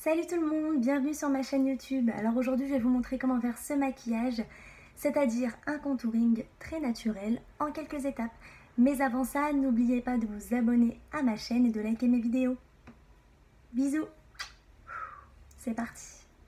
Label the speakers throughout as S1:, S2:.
S1: Salut tout le monde, bienvenue sur ma chaîne YouTube. Alors aujourd'hui je vais vous montrer comment faire ce maquillage, c'est-à-dire un contouring très naturel en quelques étapes. Mais avant ça, n'oubliez pas de vous abonner à ma chaîne et de liker mes vidéos. Bisous. C'est parti.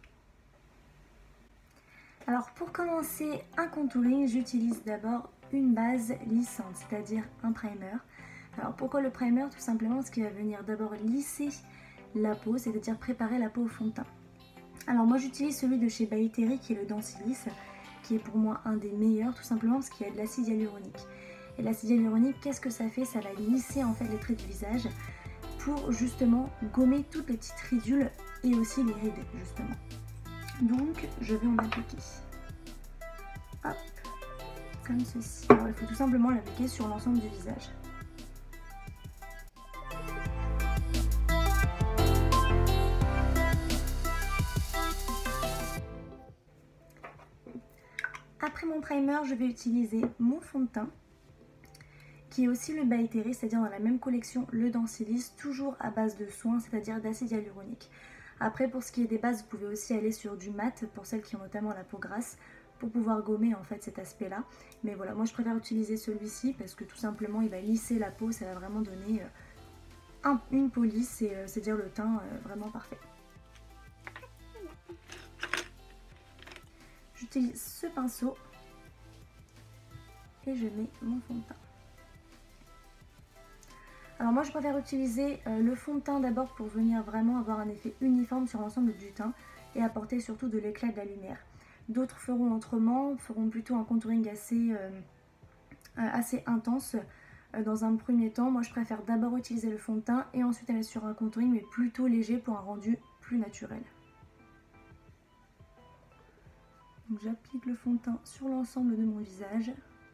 S1: Alors pour commencer un contouring, j'utilise d'abord une base lissante, c'est-à-dire un primer. Alors pourquoi le primer? Tout simplement parce qu'il va venir d'abord lisser la peau, c'est-à-dire préparer la peau au fond de teint. Alors moi j'utilise celui de chez By Terry qui est le Densilis, qui est pour moi un des meilleurs, tout simplement parce qu'il y a de l'acide hyaluronique. Et l'acide hyaluronique, qu'est-ce que ça fait? Ça va lisser en fait les traits du visage pour justement gommer toutes les petites ridules et aussi les rides justement. Donc je vais en appliquer. Hop, comme ceci. Alors il faut tout simplement l'appliquer sur l'ensemble du visage. Après mon primer, je vais utiliser mon fond de teint qui est aussi le By Terry, c'est-à-dire dans la même collection, le Densilis, toujours à base de soins, c'est-à-dire d'acide hyaluronique. Après, pour ce qui est des bases, vous pouvez aussi aller sur du mat, pour celles qui ont notamment la peau grasse, pour pouvoir gommer en fait cet aspect-là. Mais voilà, moi je préfère utiliser celui-ci parce que tout simplement, il va lisser la peau, ça va vraiment donner une peau lisse, c'est-à-dire le teint vraiment parfait. J'utilise ce pinceau et je mets mon fond de teint. Alors moi je préfère utiliser le fond de teint d'abord pour venir vraiment avoir un effet uniforme sur l'ensemble du teint et apporter surtout de l'éclat de la lumière. D'autres feront autrement, feront plutôt un contouring assez intense dans un premier temps. Moi je préfère d'abord utiliser le fond de teint et ensuite aller sur un contouring mais plutôt léger pour un rendu plus naturel. Donc j'applique le fond de teint sur l'ensemble de mon visage.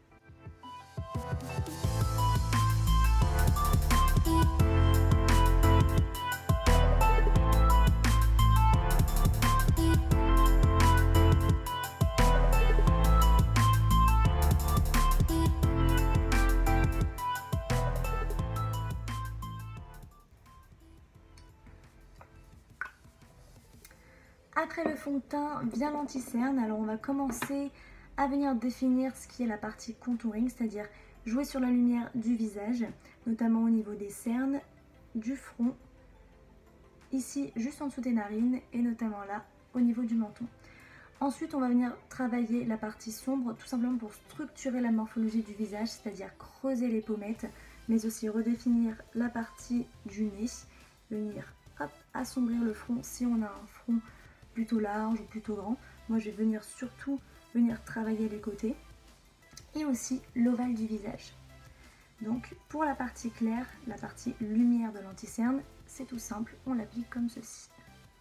S1: Après le fond de teint vient l'anti-cerne. Alors on va commencer à venir définir ce qui est la partie contouring, c'est-à-dire jouer sur la lumière du visage, notamment au niveau des cernes, du front, ici juste en dessous des narines et notamment là au niveau du menton. Ensuite on va venir travailler la partie sombre tout simplement pour structurer la morphologie du visage, c'est-à-dire creuser les pommettes, mais aussi redéfinir la partie du nez, venir hop, assombrir le front si on a un front plutôt large ou plutôt grand. Moi je vais surtout venir travailler les côtés et aussi l'ovale du visage. Donc pour la partie claire, la partie lumière de l'anti-cerne, c'est tout simple, on l'applique comme ceci.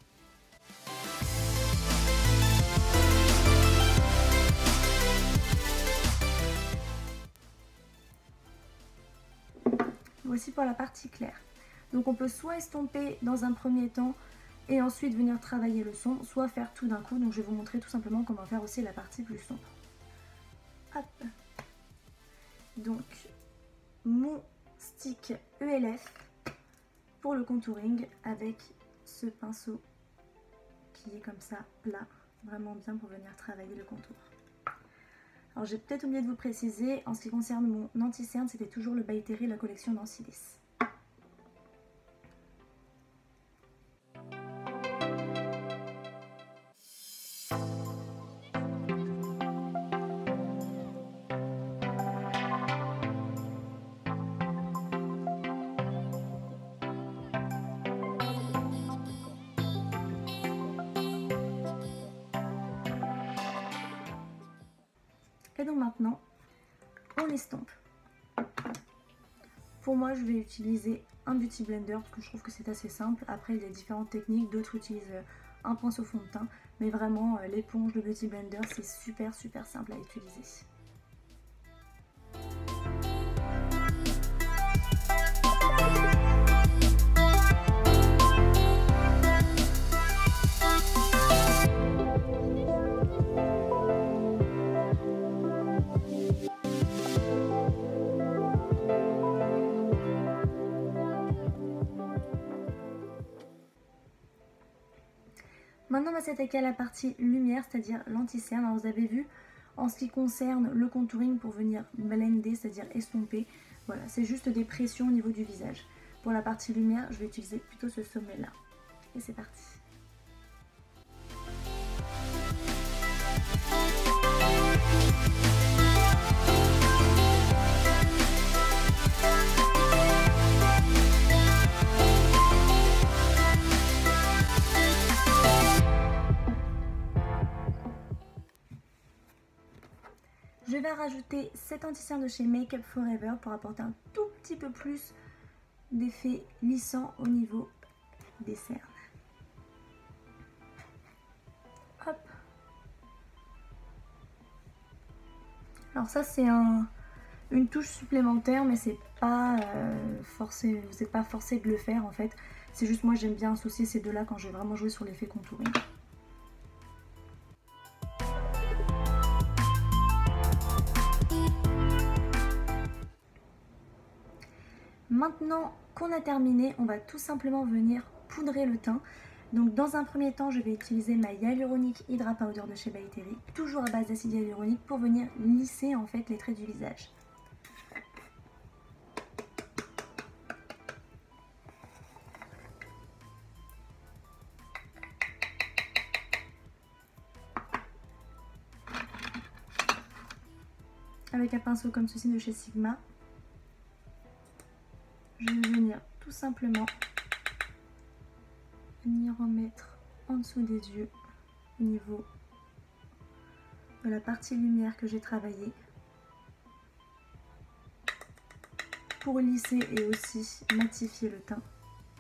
S1: Voici pour la partie claire. Donc on peut soit estomper dans un premier temps et ensuite venir travailler le sombre, soit faire tout d'un coup. Donc je vais vous montrer tout simplement comment faire aussi la partie plus sombre. Hop. Donc mon stick ELF pour le contouring avec ce pinceau qui est comme ça plat, vraiment bien pour venir travailler le contour. Alors j'ai peut-être oublié de vous préciser, en ce qui concerne mon anti-cerne, c'était toujours le By Terry, la collection Densilis. Et donc maintenant, on l'estompe. Pour moi, je vais utiliser un Beauty Blender parce que je trouve que c'est assez simple. Après, il y a différentes techniques. D'autres utilisent un pinceau fond de teint. Mais vraiment, l'éponge, le Beauty Blender, c'est super simple à utiliser. Maintenant, on va s'attaquer à la partie lumière, c'est-à-dire l'anti-cerne. Alors, vous avez vu, en ce qui concerne le contouring pour venir blender, c'est-à-dire estomper, voilà, c'est juste des pressions au niveau du visage. Pour la partie lumière, je vais utiliser plutôt ce sommet-là. Et c'est parti. Je vais rajouter cet anti-cerne de chez Make Up For Ever pour apporter un tout petit peu plus d'effet lissant au niveau des cernes. Hop. Alors ça c'est une touche supplémentaire, mais c'est pas forcé, vous n'êtes pas forcé de le faire en fait. C'est juste moi j'aime bien associer ces deux là quand je vais vraiment jouer sur l'effet contouring. Maintenant qu'on a terminé, on va tout simplement venir poudrer le teint. Donc dans un premier temps, je vais utiliser ma Hyaluronic Hydra Powder de chez By Terry, toujours à base d'acide hyaluronique pour venir lisser en fait les traits du visage. Avec un pinceau comme ceci de chez Sigma. Je vais venir tout simplement venir en mettre en dessous des yeux au niveau de la partie lumière que j'ai travaillée pour lisser et aussi matifier le teint.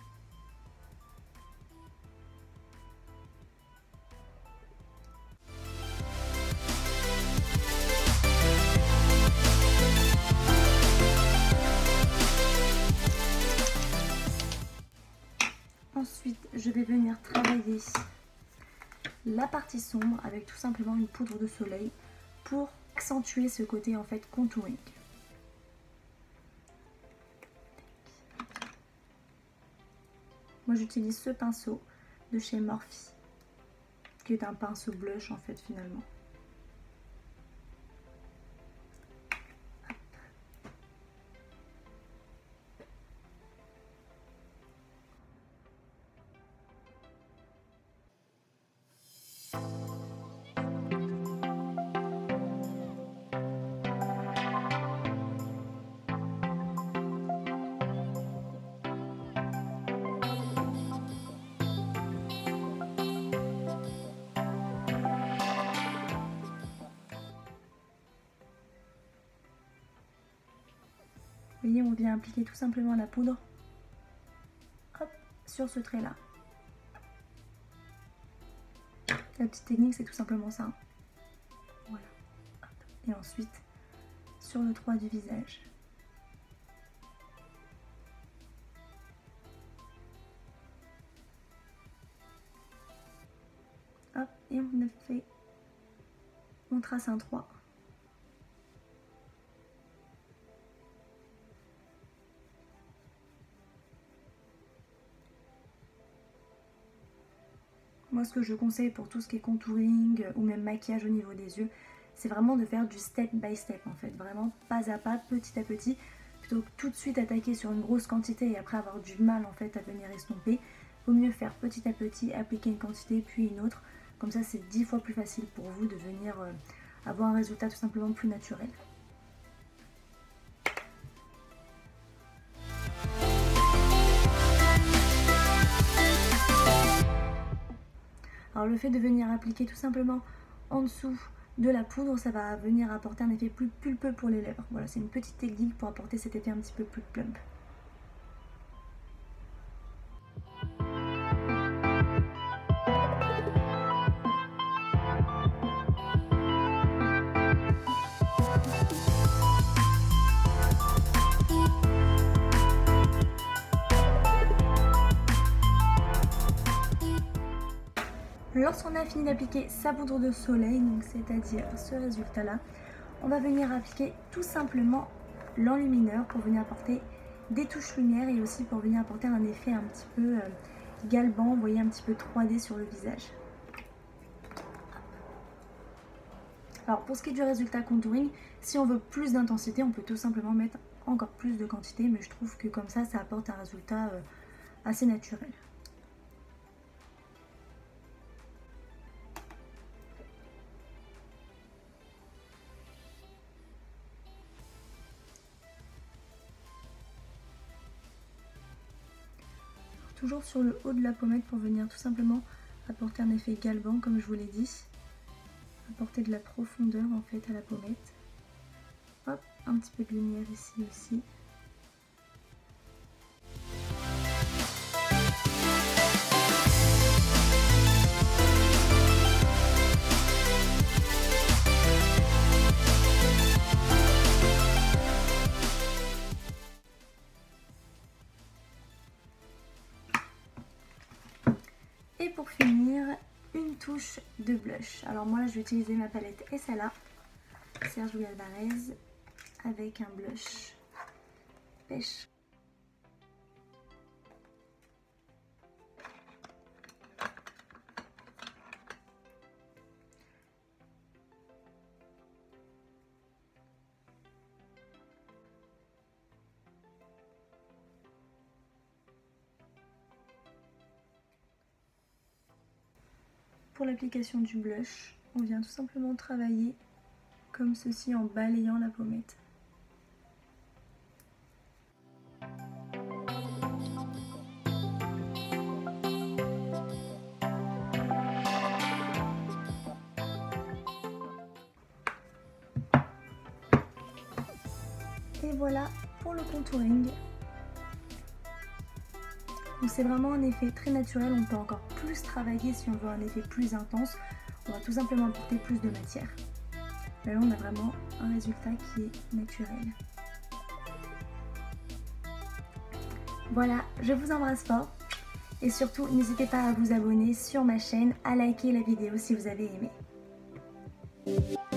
S1: Ensuite, je vais venir travailler la partie sombre avec tout simplement une poudre de soleil pour accentuer ce côté en fait contouring. Moi j'utilise ce pinceau de chez Morphe, qui est un pinceau blush en fait finalement. Vous voyez, on vient appliquer tout simplement la poudre, hop, sur ce trait là. La petite technique c'est tout simplement ça. Voilà. Hop. Et ensuite sur le 3 du visage. Hop, et on trace un 3. Moi, ce que je conseille pour tout ce qui est contouring ou même maquillage au niveau des yeux, c'est vraiment de faire du step by step en fait. Vraiment pas à pas, petit à petit, plutôt que tout de suite attaquer sur une grosse quantité et après avoir du mal en fait à venir estomper. Vaut mieux faire petit à petit, appliquer une quantité puis une autre. Comme ça, c'est 10 fois plus facile pour vous de venir avoir un résultat tout simplement plus naturel. Alors le fait de venir appliquer tout simplement en dessous de la poudre, ça va venir apporter un effet plus pulpeux pour les lèvres. Voilà, c'est une petite technique pour apporter cet effet un petit peu plus plump. Lorsqu'on a fini d'appliquer sa poudre de soleil, donc c'est-à-dire ce résultat-là, on va venir appliquer tout simplement l'enlumineur pour venir apporter des touches lumière et aussi pour venir apporter un effet un petit peu galbant, vous voyez, un petit peu 3D sur le visage. Alors pour ce qui est du résultat contouring, si on veut plus d'intensité, on peut tout simplement mettre encore plus de quantité, mais je trouve que comme ça apporte un résultat assez naturel. Toujours sur le haut de la pommette pour venir tout simplement apporter un effet galbant comme je vous l'ai dit. Apporter de la profondeur en fait à la pommette. Hop, un petit peu de lumière ici aussi. Et pour finir, une touche de blush. Alors moi là je vais utiliser ma palette Essala Sergio Alvarez avec un blush pêche. Pour l'application du blush, on vient tout simplement travailler comme ceci en balayant la pommette. Et voilà pour le contouring. Donc c'est vraiment un effet très naturel, on peut encore plus travailler si on veut un effet plus intense. On va tout simplement apporter plus de matière. Mais là on a vraiment un résultat qui est naturel. Voilà, je vous embrasse fort. Et surtout, n'hésitez pas à vous abonner sur ma chaîne, à liker la vidéo si vous avez aimé.